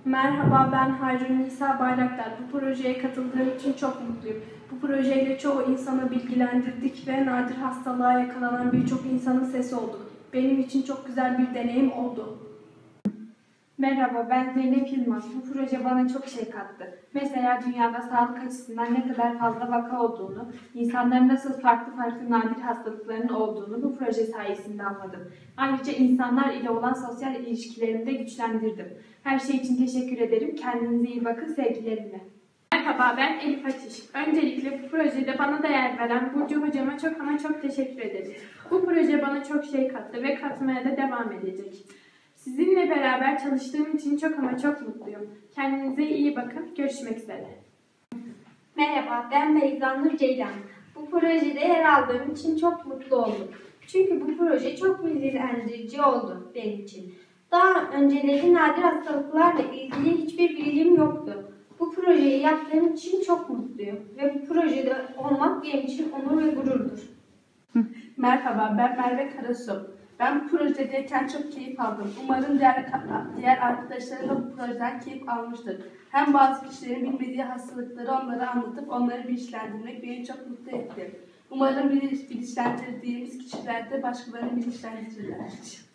Merhaba, ben Hayrun Nisa Bayraktar. Bu projeye katıldığım için çok mutluyum. Bu projeyle çoğu insanı bilgilendirdik ve nadir hastalığa yakalanan birçok insanın sesi olduk. Benim için çok güzel bir deneyim oldu. Merhaba, ben Zeynep Yılmaz. Bu proje bana çok şey kattı. Mesela dünyada sağlık açısından ne kadar fazla vaka olduğunu, insanların nasıl farklı nadir hastalıkların olduğunu bu proje sayesinde anladım. Ayrıca insanlar ile olan sosyal ilişkilerimi de güçlendirdim. Her şey için teşekkür ederim. Kendinize iyi bakın, sevgilerimle. Merhaba, ben Elif Ateş. Öncelikle bu projede bana değer veren Burcu hocama çok ama çok teşekkür ederim. Bu proje bana çok şey kattı ve katmaya da devam edecek. Sizinle beraber çalıştığım için çok ama çok mutluyum. Kendinize iyi bakın. Görüşmek üzere. Merhaba, ben Beyza Nur Ceylan. Bu projede yer aldığım için çok mutlu oldum. Çünkü bu proje çok bilgilendirici oldu benim için. Daha önceleri nadir hastalıklarla ilgili hiçbir bilgim yoktu. Bu projeyi yaptığım için çok mutluyum ve bu projede olmak benim için onur ve gururdur. Merhaba, ben Merve Karasu. Ben bu projedeyken çok keyif aldım. Umarım diğer arkadaşlarım da bu projeden keyif almıştır. Hem bazı kişilerin bilmediği hastalıkları onlara anlatıp onları bilinçlendirmek beni çok mutlu etti. Umarım bilinçlendirdiğimiz kişiler de başkalarını bilinçlendirirler.